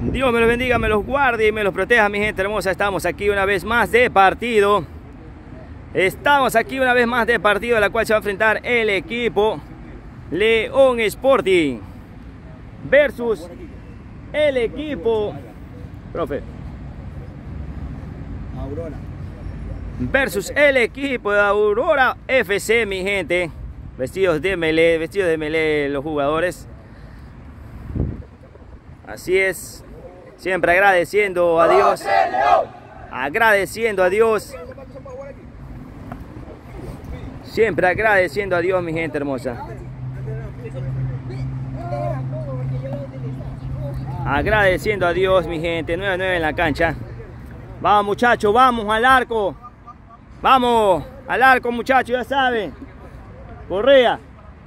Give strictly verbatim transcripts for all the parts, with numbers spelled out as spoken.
Dios me los bendiga, me los guarde y me los proteja, mi gente hermosa. Estamos aquí una vez más de partido. Estamos aquí una vez más de partido, a la cual se va a enfrentar el equipo León Sporting versus el equipo profe Aurora versus el equipo de Aurora F C, mi gente. Vestidos de melee, vestidos de melee los jugadores. Así es. Siempre agradeciendo a Dios. Agradeciendo a Dios. Siempre agradeciendo a Dios, mi gente hermosa. Agradeciendo a Dios, mi gente. nueve nueve en la cancha. Vamos, muchachos, vamos al arco. Vamos al arco, muchachos, ya saben. Correa.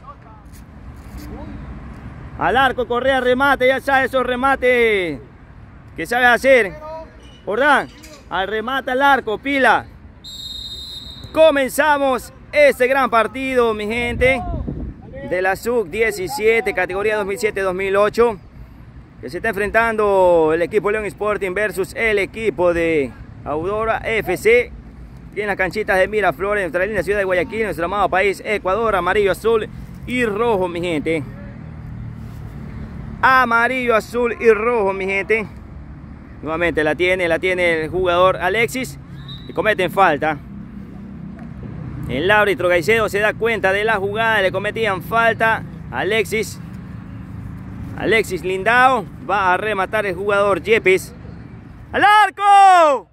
Al arco, Correa, remate, ya sabe esos remates que sabe hacer. Jordán, al remate al arco, pila. Comenzamos este gran partido, mi gente, de la sub diecisiete, categoría dos mil siete dos mil ocho, que se está enfrentando el equipo León Sporting versus el equipo de Aurora F C. Aquí en las canchitas de Miraflores, nuestra linda ciudad de Guayaquil, nuestro amado país Ecuador, amarillo, azul y rojo, mi gente. Amarillo, azul y rojo, mi gente. Nuevamente la tiene, la tiene el jugador Alexis y cometen falta. El árbitro Caicedo se da cuenta de la jugada, le cometían falta. Alexis Alexis Lindao va a rematar el jugador Yepes. ¡Al arco!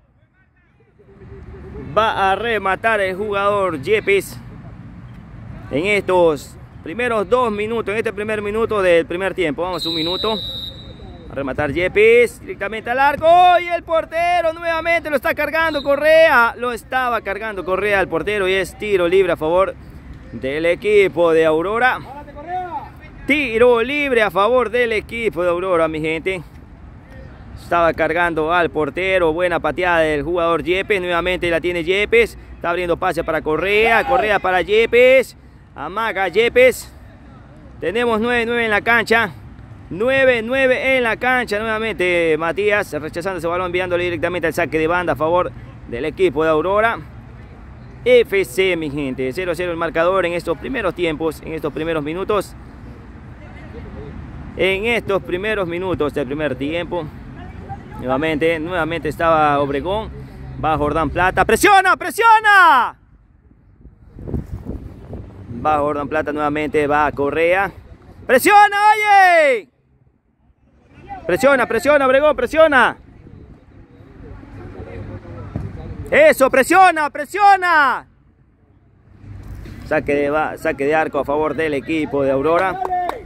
Va a rematar el jugador Yepes en estos primeros dos minutos, en este primer minuto del primer tiempo. Vamos un minuto. A rematar Yepes directamente al arco. Y el portero nuevamente lo está cargando Correa. Lo estaba cargando Correa al portero y es tiro libre a favor del equipo de Aurora. Tiro libre a favor del equipo de Aurora, mi gente. Estaba cargando al portero. Buena pateada del jugador Yepes. Nuevamente la tiene Yepes. Está abriendo pase para Correa. Correa para Yepes. Amaga Yepes. Tenemos nueve nueve en la cancha. nueve nueve en la cancha. Nuevamente Matías rechazando ese balón, enviándole directamente al saque de banda a favor del equipo de Aurora F C, mi gente. cero cero el marcador en estos primeros tiempos, en estos primeros minutos. En estos primeros minutos del primer tiempo. Nuevamente, nuevamente estaba Obregón. Va Jordán Plata. ¡Presiona, presiona! Va Jordán Plata nuevamente, va Correa. ¡Presiona, oye! Presiona, presiona, Obregón, presiona. Eso, presiona, presiona. Saque de, saque de arco a favor del equipo de Aurora.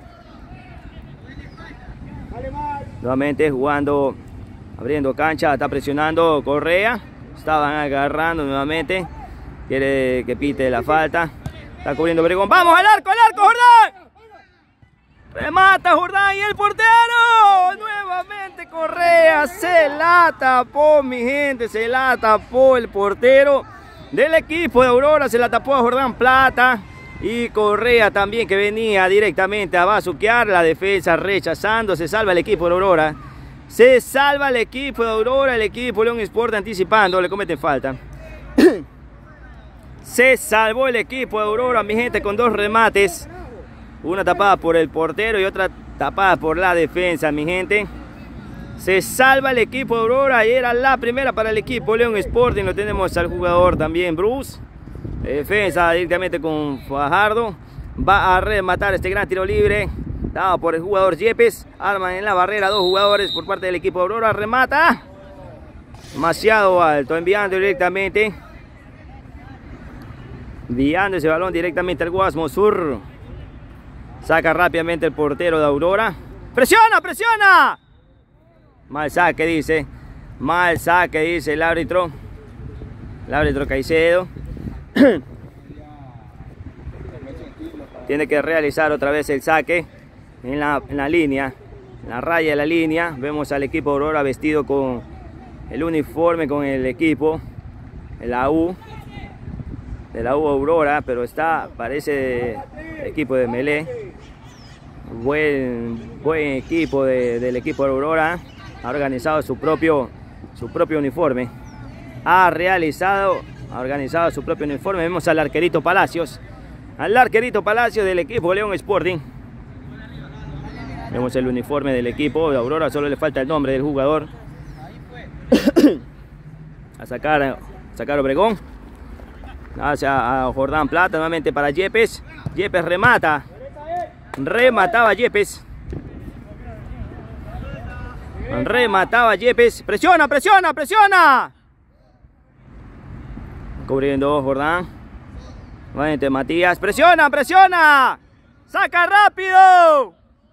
Nuevamente jugando, abriendo cancha, está presionando Correa. Estaban agarrando nuevamente. Quiere que pite la falta. Está cubriendo Obregón. ¡Vamos al arco, al arco, Jordán! Remata Jordán y el portero. Nuevamente Correa se la tapó, mi gente. Se la tapó el portero del equipo de Aurora. Se la tapó a Jordán Plata. Y Correa también, que venía directamente a bazuquear la defensa, rechazando. Se salva el equipo de Aurora. Se salva el equipo de Aurora. El equipo León Sport anticipando. Le cometen falta. Se salvó el equipo de Aurora, mi gente, con dos remates. Una tapada por el portero y otra tapada por la defensa, mi gente. Se salva el equipo de Aurora y era la primera para el equipo León Sporting. Lo tenemos al jugador también, Bruce. Defensa directamente con Fajardo. Va a rematar este gran tiro libre. Dado por el jugador Yepes. Arman en la barrera dos jugadores por parte del equipo de Aurora. Remata. Demasiado alto. Enviando directamente. Enviando ese balón directamente al Guasmo Sur. Saca rápidamente el portero de Aurora. ¡Presiona, presiona! Mal saque, dice. Mal saque, dice el árbitro. El árbitro Caicedo. Tiene que realizar otra vez el saque en la, en la línea. En la raya de la línea. Vemos al equipo de Aurora vestido con el uniforme, con el equipo. La U. De la U Aurora, pero está, parece equipo de melee. Buen, buen equipo de, del equipo de Aurora. ha organizado su propio, su propio uniforme. Ha realizado, ha organizado su propio uniforme. Vemos al arquerito Palacios. Al arquerito Palacios del equipo León Sporting. Vemos el uniforme del equipo de Aurora. Solo le falta el nombre del jugador. A sacar, a sacar Obregón. Hacia a Jordán Plata. Nuevamente para Yepes. Yepes remata. Remataba Yepes. Remataba Yepes. Presiona, presiona, presiona. Cubriendo Jordán. Nuevamente Matías. Presiona, presiona. Saca rápido.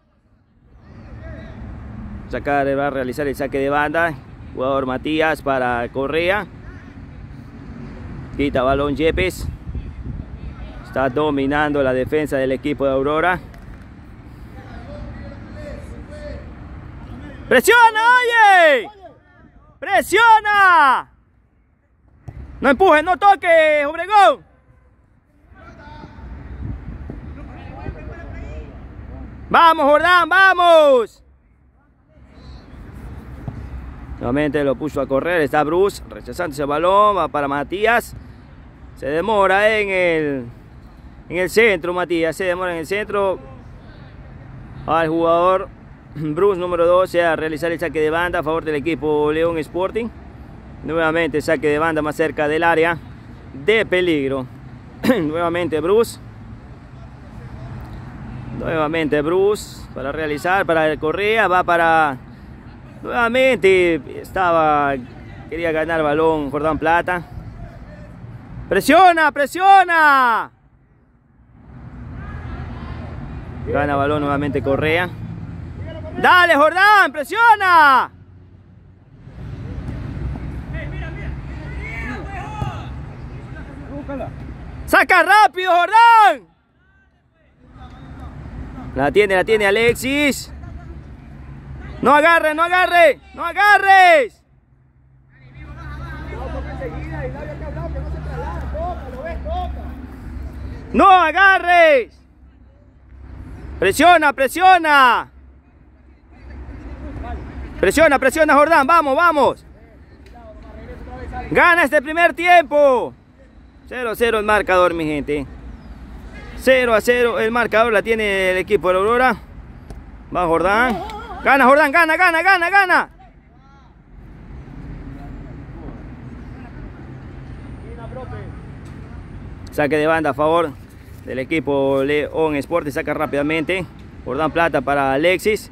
Sacar, va a realizar el saque de banda. Jugador Matías para Correa. Quita balón Yepes. Está dominando la defensa del equipo de Aurora. ¡Presiona, oye! ¡Presiona! No empuje, no toque, Obregón. ¡Vamos, Jordán, vamos! Nuevamente lo puso a correr, está Bruce rechazando ese balón, va para Matías. Se demora en el, en el centro, Matías, se demora en el centro. Al jugador Bruce número doce a realizar el saque de banda a favor del equipo León Sporting. Nuevamente saque de banda más cerca del área de peligro. Nuevamente Bruce. Nuevamente Bruce para realizar, para el Correa, va para... Nuevamente estaba, quería ganar balón Jordán Plata. Presiona, presiona. Gana balón nuevamente Correa. Dale Jordán, presiona. Saca rápido Jordán. La tiene, la tiene Alexis. No agarres, no agarres, no agarres. No agarres. Presiona, presiona. Presiona, presiona Jordán, vamos, vamos. Gana este primer tiempo. cero a cero el marcador, mi gente. cero a cero el marcador, la tiene el equipo de Aurora. Va Jordán. Gana Jordán, gana, gana, gana, gana. Saque de banda a favor del equipo León Sport. Saca rápidamente Jordán Plata para Alexis.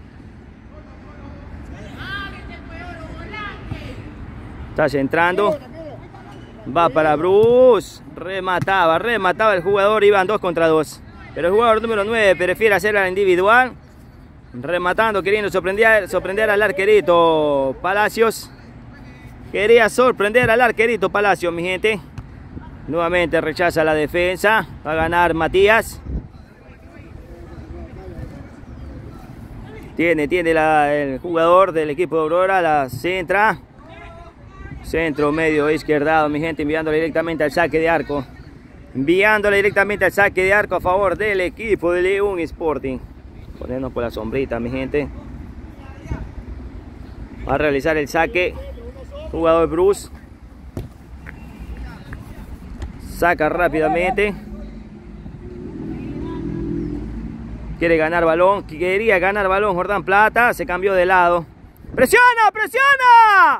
Está centrando. Va para Bruce. Remataba, remataba el jugador. Iban dos contra dos. Pero el jugador número nueve prefiere hacer la individual. Rematando, queriendo sorprender, sorprender al arquerito Palacios. Quería sorprender al arquerito Palacios, mi gente. Nuevamente rechaza la defensa. Va a ganar Matías. Tiene, tiene la, el jugador del equipo de Aurora. La centra. Centro medio izquierdado, mi gente. Enviándole directamente al saque de arco. Enviándole directamente al saque de arco a favor del equipo de León Sporting. Ponernos por la sombrita, mi gente. Va a realizar el saque. Jugador Bruce. Saca rápidamente. Quiere ganar balón. Quería ganar balón Jordán Plata. Se cambió de lado. ¡Presiona! ¡Presiona!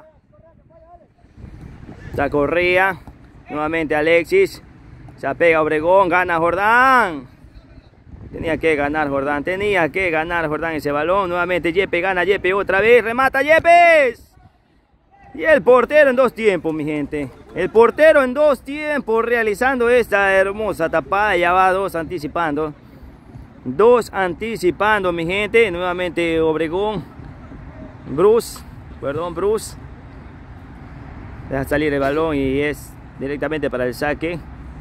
La Correa. Nuevamente Alexis. Se apega Obregón. Gana Jordán. Tenía que ganar Jordán, tenía que ganar Jordán ese balón. Nuevamente Yepes, gana Yepes otra vez, remata Yepes. Y el portero en dos tiempos, mi gente. El portero en dos tiempos realizando esta hermosa tapada. Ya va dos anticipando. Dos anticipando, mi gente. Nuevamente Obregón. Bruce, perdón, Bruce. Deja salir el balón y es directamente para el saque.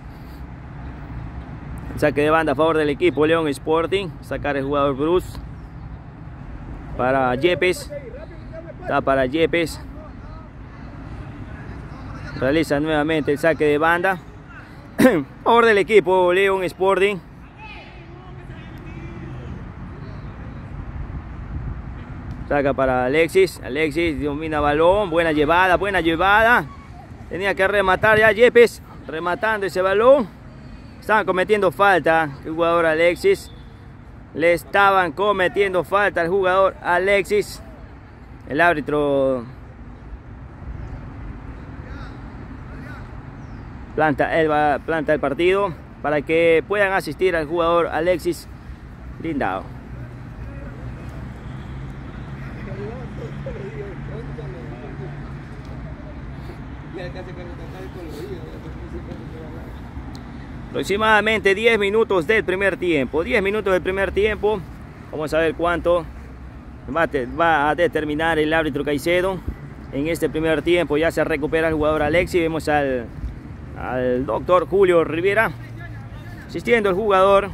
Saque de banda a favor del equipo León Sporting. Sacar el jugador Bruce. Para Yepes. Está para Yepes. Realiza nuevamente el saque de banda a favor del equipo León Sporting. Saca para Alexis. Alexis domina balón. Buena llevada, buena llevada. Tenía que rematar ya Yepes. Rematando ese balón. Estaban cometiendo falta. El jugador Alexis. Le estaban cometiendo falta al jugador Alexis. El árbitro planta el, planta el partido para que puedan asistir al jugador Alexis Lindao. Aproximadamente diez minutos del primer tiempo. diez minutos del primer tiempo. Vamos a ver cuánto va a, va a determinar el árbitro Caicedo. En este primer tiempo ya se recupera el jugador Alexis. Vemos al, al doctor Julio Rivera asistiendo el jugador.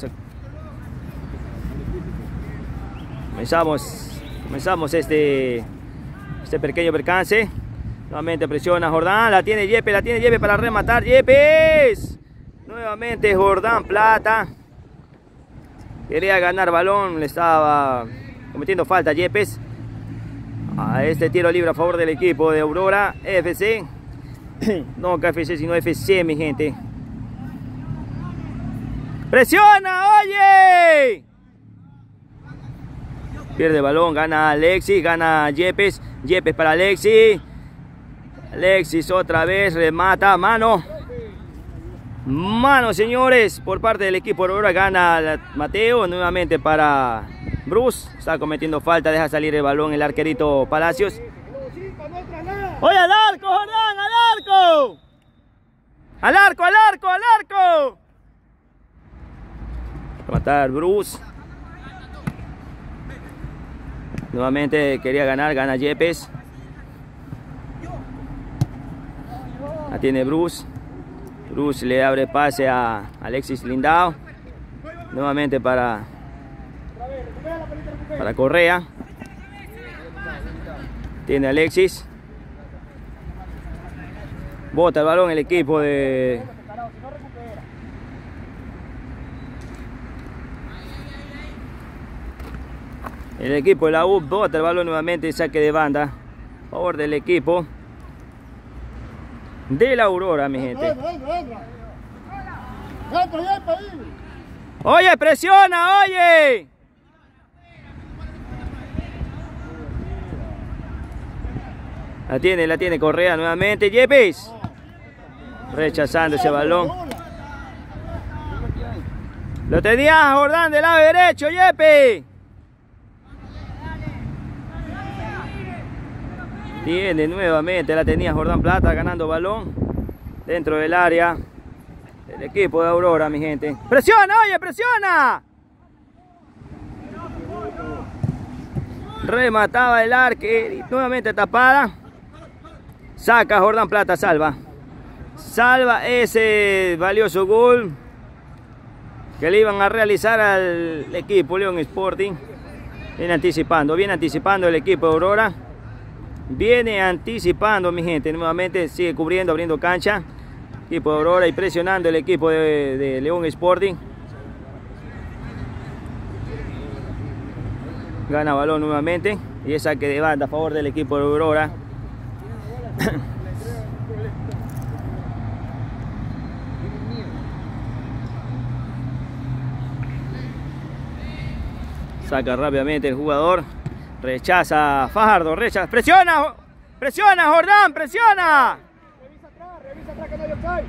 Comenzamos, comenzamos este, este pequeño percance. Nuevamente presiona Jordán. La tiene Yepes, la tiene Yepes para rematar. Yepes. Nuevamente Jordán Plata. Quería ganar balón. Le estaba cometiendo falta a Yepes. A este tiro libre a favor del equipo de Aurora F C. No K F C sino F C, mi gente. ¡Presiona! ¡Oye! Pierde balón. Gana Alexis. Gana Yepes. Yepes para Alexis. Alexis otra vez. Remata. Mano. Mano, señores, por parte del equipo Aurora. Gana Mateo, nuevamente para Bruce. Está cometiendo falta, deja salir el balón el arquerito Palacios. ¡Oye, al arco, Jordán! ¡Al arco! ¡Al arco, al arco, al arco! Matar Bruce. Nuevamente quería ganar, gana Yepes. La tiene Bruce. Bruce le abre pase a Alexis Lindao. Nuevamente para, para Correa. Tiene Alexis. Bota el balón el equipo de... El equipo de la U bota el balón nuevamente y saque de banda. A favor del equipo de la Aurora, mi gente. Oye, presiona, oye. La tiene, la tiene Correa nuevamente. Yepes. Rechazando ese balón. Lo tenía Jordán del lado derecho, Yepes. Tiene nuevamente, la tenía Jordán Plata ganando balón dentro del área del equipo de Aurora, mi gente. ¡Presiona, oye, presiona! Remataba el arque, nuevamente tapada. Saca Jordán Plata, salva. Salva ese valioso gol que le iban a realizar al equipo León Sporting. Viene anticipando, viene anticipando el equipo de Aurora. Viene anticipando, mi gente. Nuevamente sigue cubriendo, abriendo cancha. Equipo de Aurora y presionando el equipo de, de León Sporting. Gana balón nuevamente. Y es saque de banda a favor del equipo de Aurora. Saca rápidamente el jugador. Rechaza Fajardo, rechaza, presiona, presiona Jordán, presiona. Revisa atrás, revisa atrás que no hay offside.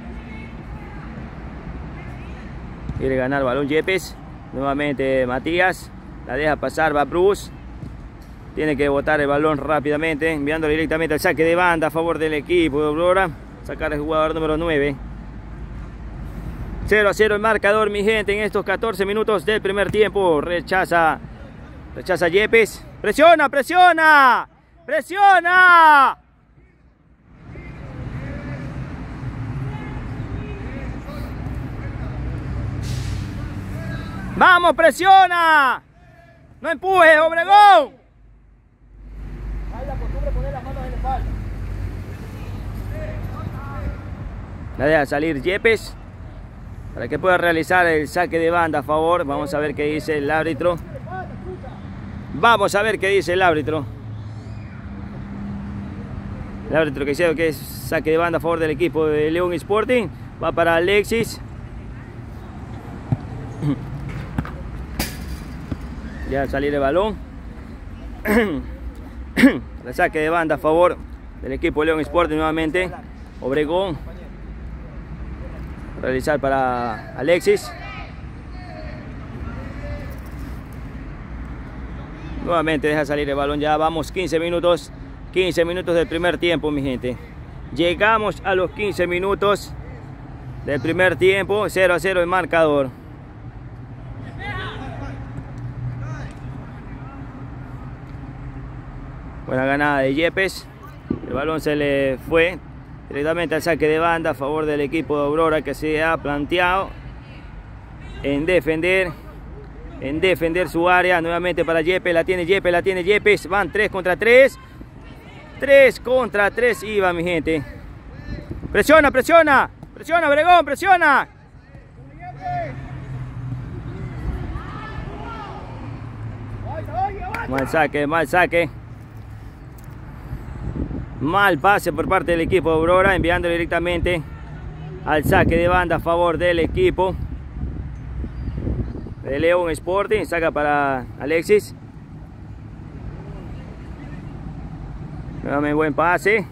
Quiere ganar balón Yepes, nuevamente Matías, la deja pasar, va Bruce. Tiene que botar el balón rápidamente, enviándolo directamente al saque de banda a favor del equipo de Aurora. Sacar el jugador número nueve. cero a cero el marcador, mi gente, en estos catorce minutos del primer tiempo. Rechaza, rechaza Yepes. ¡Presiona, presiona! ¡Presiona! ¡Vamos, presiona! ¡No empuje, Obregón! Hay la costumbre de poner las manos en la espalda. La deja salir Yepes para que pueda realizar el saque de banda a favor. Vamos a ver qué dice el árbitro. Vamos a ver qué dice el árbitro. El árbitro que dice que es saque de banda a favor del equipo de León Sporting. Va para Alexis. Ya al salir el balón. El saque de banda a favor del equipo de León Sporting nuevamente. Obregón. Realizar para Alexis. Nuevamente deja salir el balón. Ya vamos quince minutos. quince minutos del primer tiempo, mi gente. Llegamos a los quince minutos del primer tiempo. cero a cero el marcador. Buena ganada de Yepes. El balón se le fue directamente al saque de banda a favor del equipo de Aurora, que se ha planteado en defender en defender su área. Nuevamente para Yepes. La tiene Yepes, la tiene Yepes. Van tres contra tres. tres contra tres iba, mi gente. Presiona, presiona. Presiona, Obregón, presiona. Mal saque, mal saque. Mal pase por parte del equipo de Aurora, enviando directamente al saque de banda a favor del equipo de León Sporting. Saca para Alexis. Nuevamente buen pase.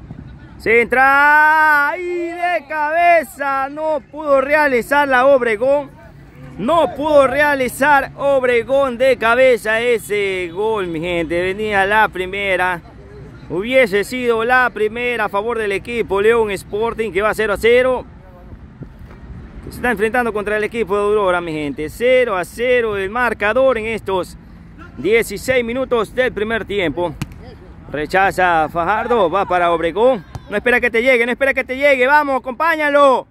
Centra y de cabeza. No pudo realizar la Obregón. No pudo realizar Obregón de cabeza ese gol, mi gente. Venía la primera. Hubiese sido la primera a favor del equipo León Sporting, que va cero a cero. Se está enfrentando contra el equipo de Aurora, mi gente. cero a cero el marcador en estos dieciséis minutos del primer tiempo. Rechaza Fajardo, va para Obregón. No espera que te llegue, no espera que te llegue. Vamos, acompáñalo.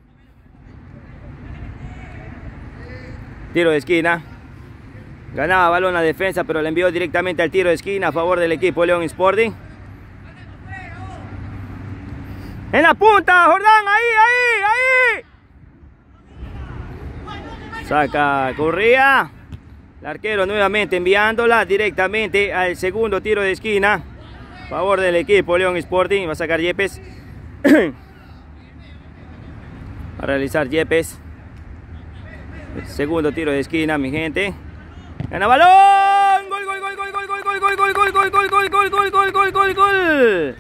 Tiro de esquina. Ganaba balón la defensa, pero le envió directamente al tiro de esquina a favor del equipo León Sporting. En la punta, Jordán, ahí, ahí, ahí. Saca Correa. El arquero nuevamente enviándola directamente al segundo tiro de esquina a favor del equipo León Sporting. Va a sacar Yepes. Va a realizar Yepes. El segundo tiro de esquina, mi gente. Gana balón. Gol, gol, gol, gol, gol, gol, gol, gol, gol, gol, gol, gol, gol, gol, gol, gol, gol, gol, gol.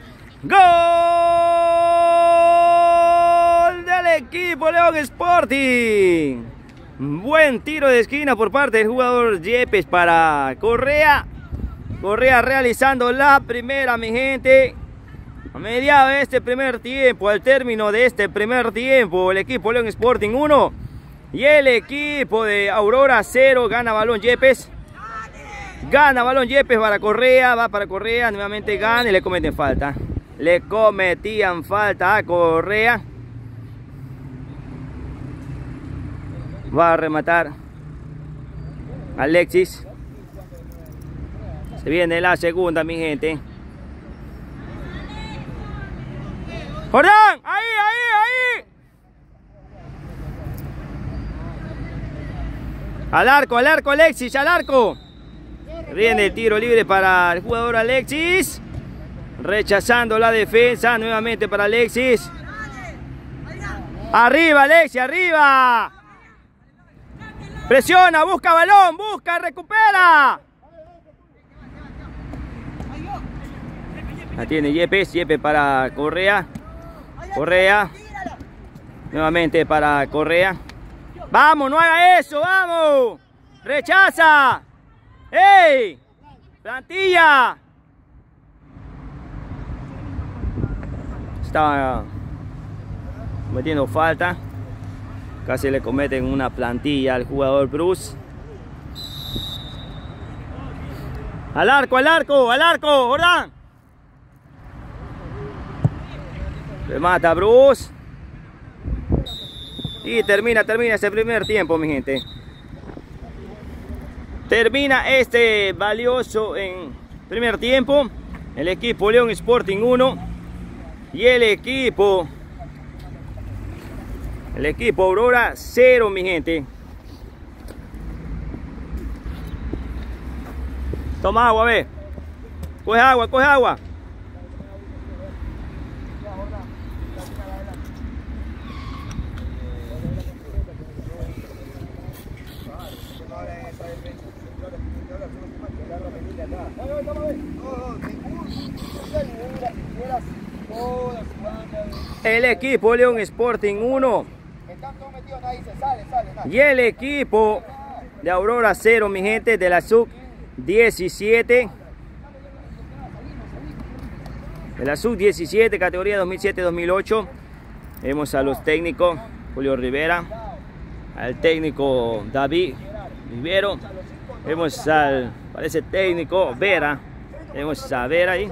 Gol del equipo León Sporting. Buen tiro de esquina por parte del jugador Yepes para Correa. Correa realizando la primera, mi gente. A mediados de este primer tiempo, al término de este primer tiempo, el equipo León Sporting uno y el equipo de Aurora cero. Gana balón Yepes. Gana balón Yepes para Correa. Va para Correa. Nuevamente gana y le cometen falta. Le cometían falta a Correa. Va a rematar Alexis. Se viene la segunda, mi gente. Jordán, ahí, ahí, ahí. Al arco, al arco, Alexis, al arco. Viene el tiro libre para el jugador Alexis. Rechazando la defensa, nuevamente para Alexis. Arriba, Alexis, arriba. Presiona, busca balón, busca, recupera. La tiene Yepes, Yepes para Correa. Correa. Nuevamente para Correa. Vamos, no haga eso, vamos. Rechaza. ¡Ey! Plantilla. Estaba cometiendo falta. Casi le cometen una plantilla al jugador Bruce. Al arco, al arco, al arco, Jordán. Remata Bruce. Y termina, termina ese primer tiempo, mi gente. Termina este valioso en primer tiempo. El equipo León Sporting uno. Y el equipo... El equipo Aurora cero, mi gente. Toma agua, ve. Coge agua, coge agua. El equipo León Sporting uno. Y el equipo de Aurora cero, mi gente, de la sub diecisiete. De la sub diecisiete, categoría dos mil siete dos mil ocho. Vemos a los técnicos, Julio Rivera, al técnico David Rivero. Vemos al, parece técnico, Vera. Vemos a Vera ahí.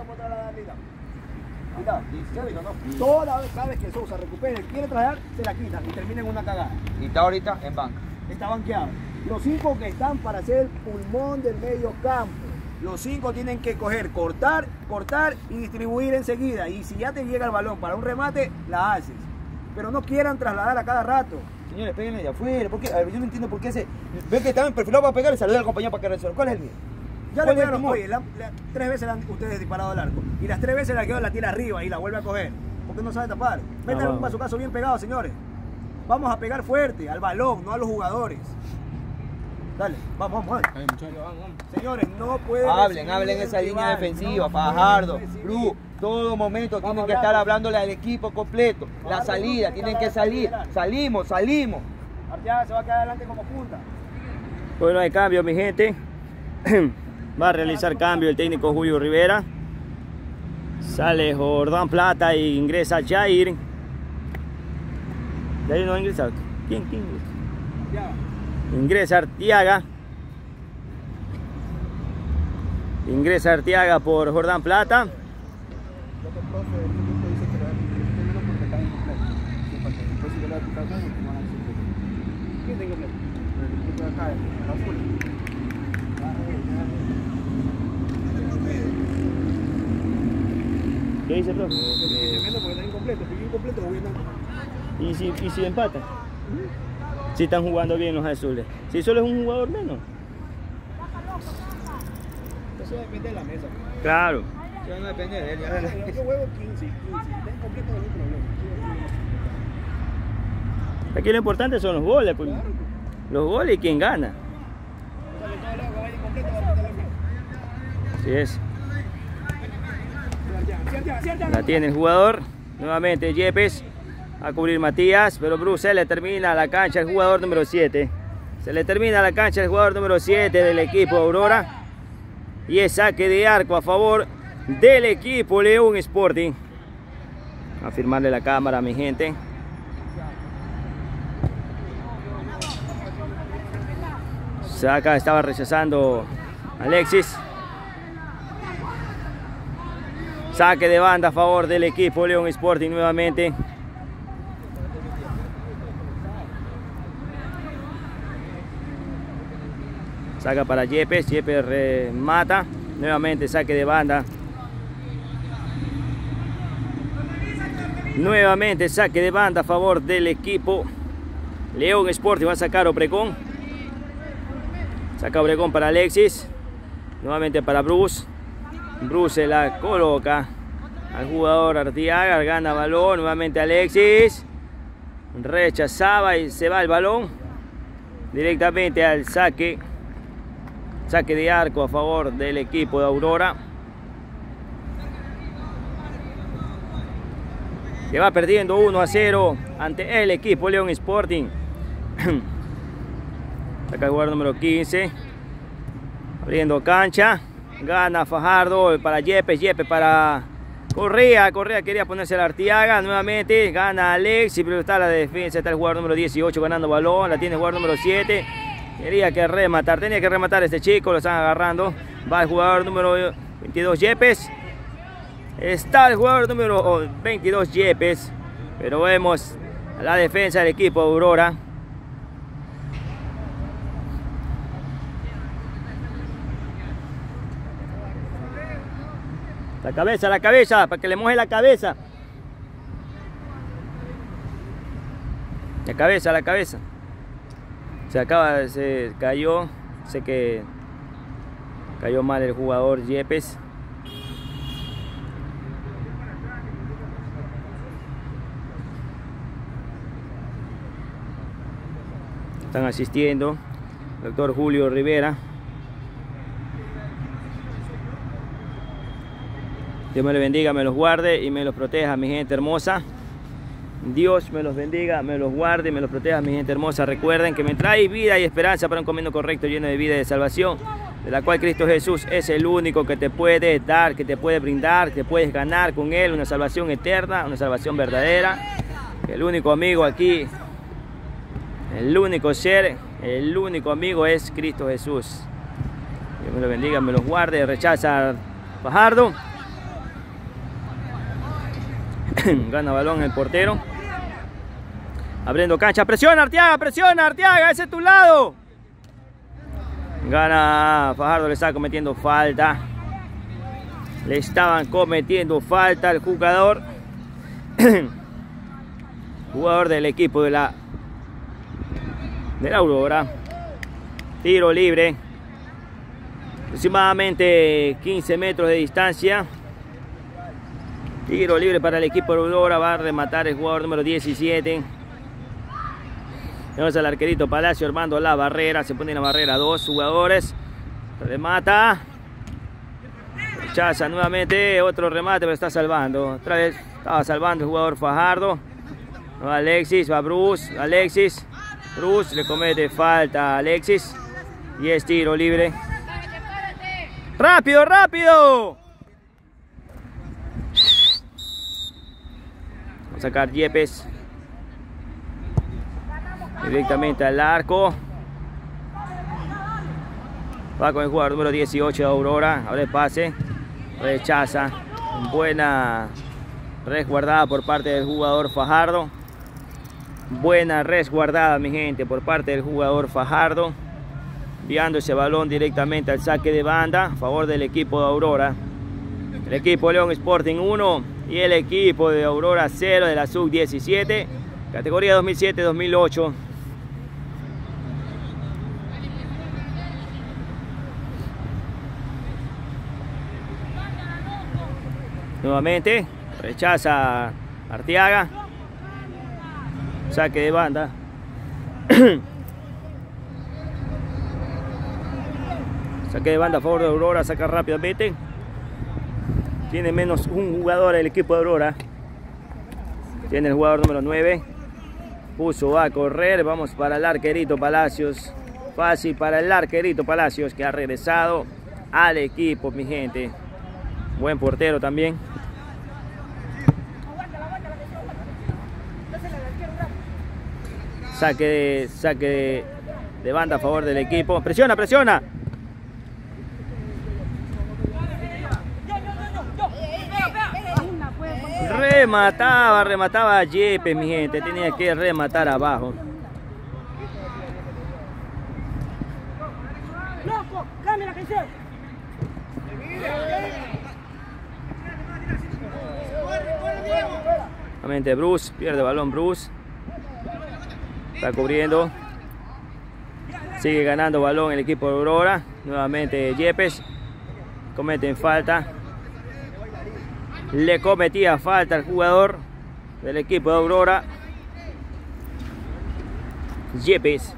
Toda vez cada vez que Sousa recupere, quiere traer, se la quita y termina en una cagada. Y está ahorita en banca. Está banqueado. Los cinco que están para ser el pulmón del medio campo. Los cinco tienen que coger, cortar, cortar y distribuir enseguida. Y si ya te llega el balón para un remate, la haces. Pero no quieran trasladar a cada rato. Señores, péguenle de afuera. ¿Por qué? A ver, yo no entiendo por qué se... Ven que estaban perfilados para pegar y saludar al compañero para que resuelva. ¿Cuál es el mío? Ya le pegaron, oye, la, la, tres veces le han ustedes disparado al arco. Y las tres veces la quedó la tira arriba y la vuelve a coger. Porque no sabe tapar. Métanle un bazucazo bien pegado, señores. Vamos a pegar fuerte, al balón, no a los jugadores. Dale, vamos, vamos, dale. Señores, no pueden... Hablen, hablen esa línea defensiva, Fajardo, Bru, todo momento tienen que estar hablándole al equipo completo. La salida, tienen que salir. Salimos, salimos. Arteaga se va a quedar adelante como punta. Bueno, hay cambio, mi gente. Va a realizar cambio el técnico Julio Rivera. Sale Jordán Plata y ingresa Jair. Jair no ingresa. ¿Quién? ¿Quién ingresa? Ingresa Arteaga. Ingresa Arteaga por Jordán Plata. ¿Qué dice el profe? Porque está incompleto, porque incompleto ¿Y si, y si empatan? Si están jugando bien los azules. Si solo es un jugador menos. Eso depende de la mesa. Claro. Yo no depende de él. Yo juego quince, quince. Está incompleto, no hay problema. Aquí lo importante son los goles. Pues. Los goles y quién gana. Así es. La tiene el jugador. Nuevamente Yepes a cubrir Matías, pero Bruce se le termina la cancha el jugador número siete. Se le termina la cancha el jugador número siete del equipo Aurora. Y es saque de arco a favor del equipo León Sporting. A firmarle la cámara a mi gente. Acá estaba rechazando Alexis. Saque de banda a favor del equipo León Sporting nuevamente. Saca para Yepes, Yepes remata. Nuevamente saque de banda. Nuevamente saque de banda a favor del equipo León Sporting. Va a sacar Obregón. Saca Obregón para Alexis. Nuevamente para Bruce. Bruce se la coloca al jugador Arteaga. Gana balón. Nuevamente Alexis. Rechazaba y se va el balón. Directamente al saque. Saque de arco a favor del equipo de Aurora. Que va perdiendo uno a cero ante el equipo León Sporting. Saca el jugador número quince. Abriendo cancha. Gana Fajardo para Yepes. Yepes para Correa. Correa quería ponerse la Arteaga. Nuevamente gana Alexis. Pero está la defensa. Está el jugador número dieciocho ganando balón. La tiene el jugador número siete. Quería que rematar. Tenía que rematar a este chico. Lo están agarrando. Va el jugador número veintidós Yepes. Está el jugador número veintidós Yepes. Pero vemos la defensa del equipo Aurora. La cabeza, la cabeza, para que le moje la cabeza. La cabeza, la cabeza. Se acaba, se cayó. Sé que Cayó mal el jugador Yepes. Están asistiendo el doctor Julio Rivera. Dios me los bendiga, me los guarde y me los proteja, mi gente hermosa. Dios me los bendiga, me los guarde y me los proteja, mi gente hermosa. Recuerden que me trae vida y esperanza para un camino correcto, lleno de vida y de salvación, de la cual Cristo Jesús es el único que te puede dar, que te puede brindar, que puedes ganar con Él una salvación eterna, una salvación verdadera. El único amigo aquí, el único ser, el único amigo es Cristo Jesús. Dios me los bendiga, me los guarde. Rechaza Fajardo. Gana balón el portero. Abriendo cancha. Presiona Arteaga, presiona Arteaga, ese es tu lado. Gana Fajardo, le está cometiendo falta. Le estaban cometiendo falta al jugador. Jugador del equipo de la de la Aurora. Tiro libre. Aproximadamente quince metros de distancia. Tiro libre para el equipo de Aurora. Va a rematar el jugador número diecisiete. Tenemos al arquerito Palacio armando la barrera. Se pone en la barrera dos jugadores. Remata. Rechaza nuevamente. Otro remate, pero está salvando. Otra vez estaba salvando el jugador Fajardo. Va Alexis, va Bruce. Alexis. Bruce le comete falta a Alexis. Y es tiro libre. ¡Rápido, rápido! Vamos a sacar Yepes. Directamente al arco. Va con el jugador número dieciocho de Aurora. Ahora el pase. Rechaza. Buena resguardada por parte del jugador Fajardo. Buena resguardada, mi gente, por parte del jugador Fajardo. Enviando ese balón directamente al saque de banda a favor del equipo de Aurora. El equipo León Sporting uno y el equipo de Aurora cero de la sub diecisiete. Categoría dos mil siete dos mil ocho. Nuevamente rechaza Arteaga. Saque de banda. Saque de banda a favor de Aurora. Saca rápidamente. Tiene menos un jugador el equipo de Aurora. Tiene el jugador número nueve. Puso a correr. Vamos para el arquerito Palacios. Fácil para el arquerito Palacios, que ha regresado al equipo, mi gente. Buen portero también. Saque de, saque de, de banda a favor del equipo. Presiona, presiona. Remataba, remataba a Yepes, mi gente. Tenía que rematar abajo. Nuevamente Bruce, pierde balón Bruce. Está cubriendo. Sigue ganando balón el equipo de Aurora. Nuevamente Yepes. Cometen falta. Le cometía falta al jugador del equipo de Aurora. Yepes.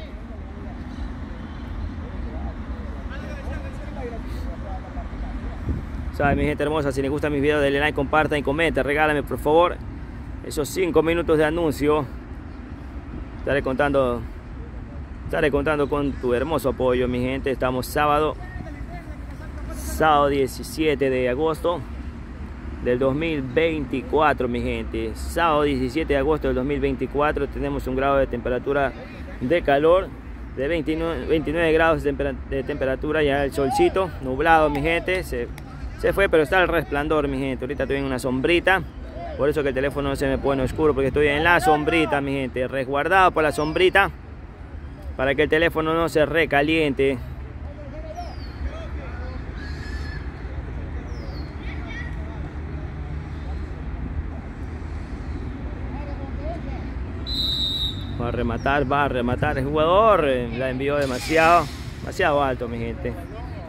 Saben, mi gente hermosa, si les gustan mis videos, denle like, compartan y comenten. Regálame por favor esos cinco minutos de anuncio. Estaré contando, estaré contando con tu hermoso apoyo, mi gente. Estamos sábado, sábado diecisiete de agosto del dos mil veinticuatro, mi gente. Sábado diecisiete de agosto del dos mil veinticuatro. Tenemos un grado de temperatura de calor de veintinueve, veintinueve grados de, temper de temperatura. Ya el solcito nublado, mi gente. Se, se fue, pero está el resplandor, mi gente. Ahorita estoy en una sombrita. Por eso que el teléfono no se me pone oscuro, porque estoy en la sombrita, mi gente. Resguardado por la sombrita, para que el teléfono no se recaliente. Va a rematar, va a rematar el jugador. La envió demasiado, demasiado alto, mi gente.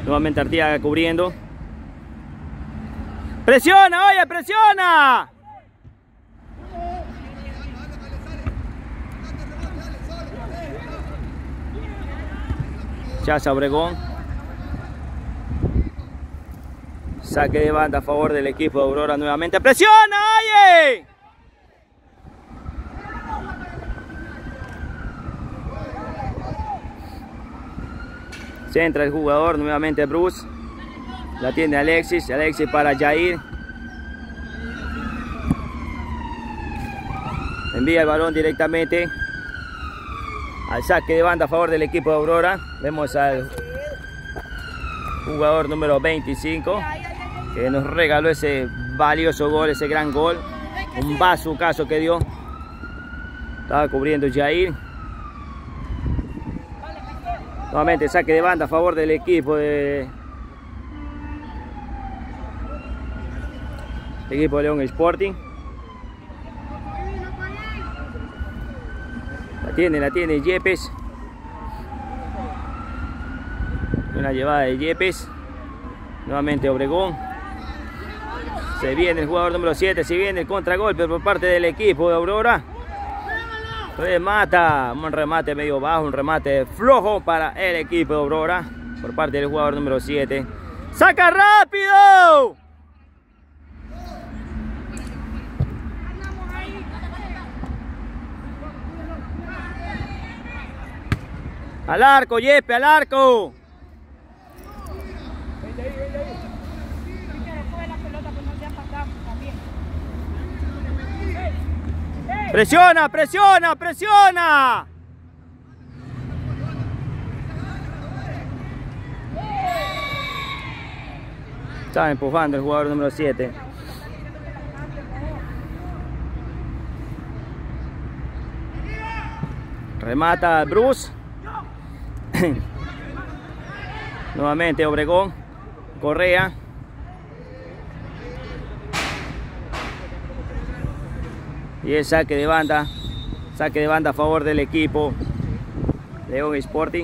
Nuevamente Artiaga cubriendo. ¡Presiona, oye, presiona! Chaza Obregón. Saque de banda a favor del equipo de Aurora nuevamente. ¡Presiona, oye! Centra el jugador, nuevamente Bruce. La tiene Alexis, Alexis para Jair. Envía el balón directamente al saque de banda a favor del equipo de Aurora. Vemos al jugador número veinticinco que nos regaló ese valioso gol, ese gran gol. Un bazucazo que dio. Estaba cubriendo Jair. Nuevamente saque de banda a favor del equipo de el equipo de León Sporting. La tiene, la tiene Yepes. Una llevada de Yepes. Nuevamente Obregón. Se viene el jugador número siete, se viene el contragolpe por parte del equipo de Aurora. Remata, un remate medio bajo, un remate flojo para el equipo de Aurora por parte del jugador número siete. ¡Saca rápido! Al arco, Yepe, al arco. Presiona, presiona, presiona. Está empujando el jugador número siete. Remata Bruce. Nuevamente Obregón. Correa. Y el saque de banda. Saque de banda a favor del equipo León Sporting.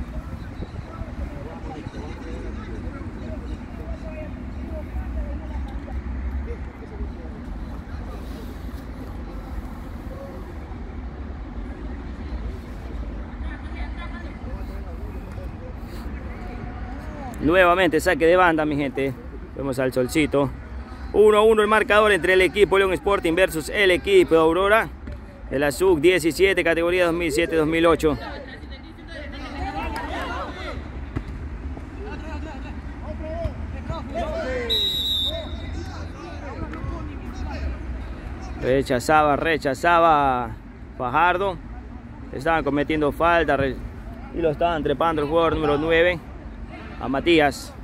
Nuevamente saque de banda, mi gente. Vemos al solcito. uno a uno el marcador entre el equipo León Sporting versus el equipo de Aurora de la sub diecisiete, categoría dos mil siete dos mil ocho. Rechazaba, rechazaba Fajardo. Estaban cometiendo falta y lo estaban trepando el jugador número nueve a Matías.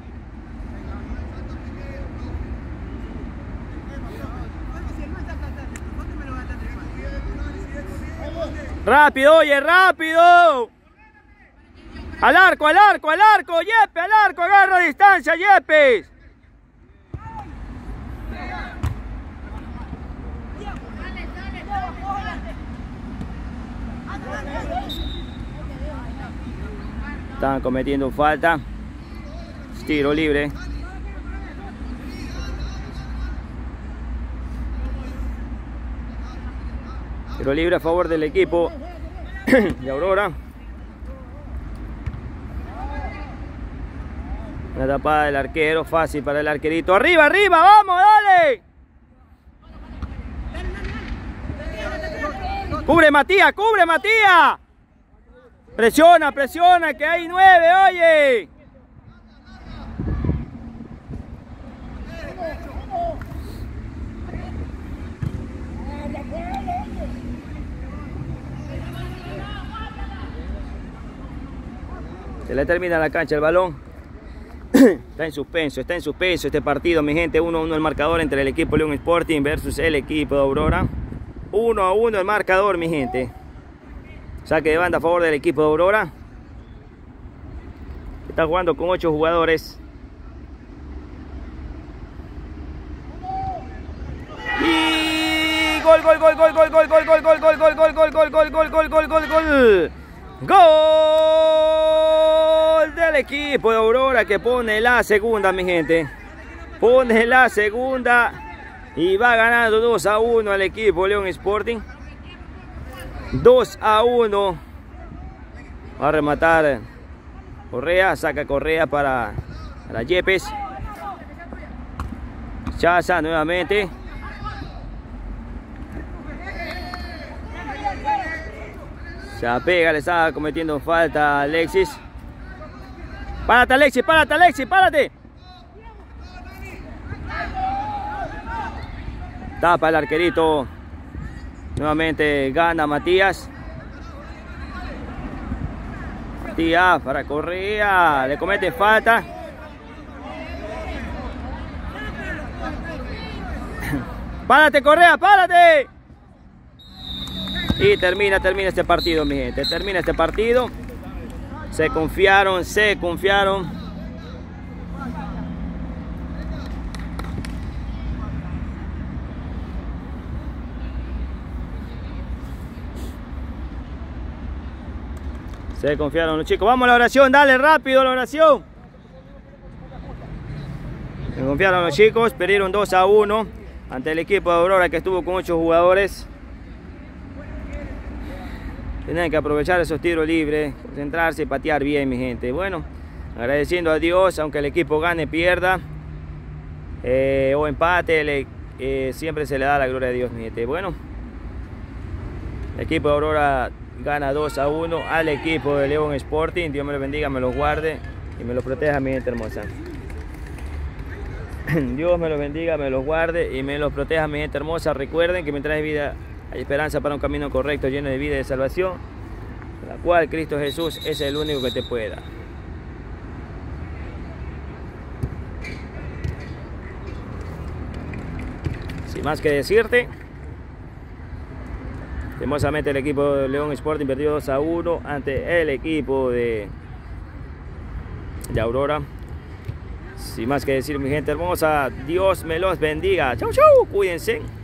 Rápido, oye, rápido. Al arco, al arco, al arco, Yepes, al arco, agarra distancia, Yepes. Están cometiendo falta. Tiro libre. Tiro libre a favor del equipo de Aurora. Una tapada del arquero, fácil para el arquerito. ¡Arriba, arriba! ¡Vamos, dale! ¡Cubre Matías, cubre Matías! Presiona, presiona, que hay nueve, oye. Se le termina la cancha el balón. Está en suspenso, está en suspenso este partido, mi gente. uno a uno el marcador entre el equipo León Sporting versus el equipo de Aurora. uno a uno el marcador, mi gente. Saque de banda a favor del equipo de Aurora. Está jugando con ocho jugadores. Y gol, gol, gol, gol, gol, gol, gol, gol, gol, gol, gol, gol, gol, gol, gol, gol, gol, gol, gol, gol. Gol del equipo de Aurora que pone la segunda, mi gente. Pone la segunda y va ganando dos a uno al equipo León Sporting. dos a uno. Va a rematar Correa, saca Correa para, para Yepes. Chaza nuevamente. Se apega, le está cometiendo falta a Alexis. Párate, Alexis, párate, Alexis, párate. Tapa el arquerito. Nuevamente gana Matías. Matías para Correa. Le comete falta. Párate, Correa, párate. Y termina, termina este partido, mi gente. Termina este partido. Se confiaron, se confiaron. Se confiaron los chicos. Vamos a la oración, dale rápido la oración. Se confiaron los chicos, perdieron dos a uno ante el equipo de Aurora que estuvo con ocho jugadores. Tienen que aprovechar esos tiros libres, concentrarse y patear bien, mi gente. Bueno, agradeciendo a Dios, aunque el equipo gane, pierda eh, o empate, le, eh, siempre se le da la gloria a Dios, mi gente. Bueno, el equipo de Aurora gana dos a uno al equipo de León Sporting. Dios me lo bendiga, me lo guarde y me lo proteja, mi gente hermosa. Dios me lo bendiga, me lo guarde y me lo proteja, mi gente hermosa. Recuerden que mientras hay vida hay esperanza para un camino correcto, lleno de vida y de salvación, la cual Cristo Jesús es el único que te puede dar. Sin más que decirte, hermosamente el equipo de León Sporting perdió dos a uno ante el equipo de, de Aurora. Sin más que decir, mi gente hermosa, Dios me los bendiga. Chau, chau, cuídense.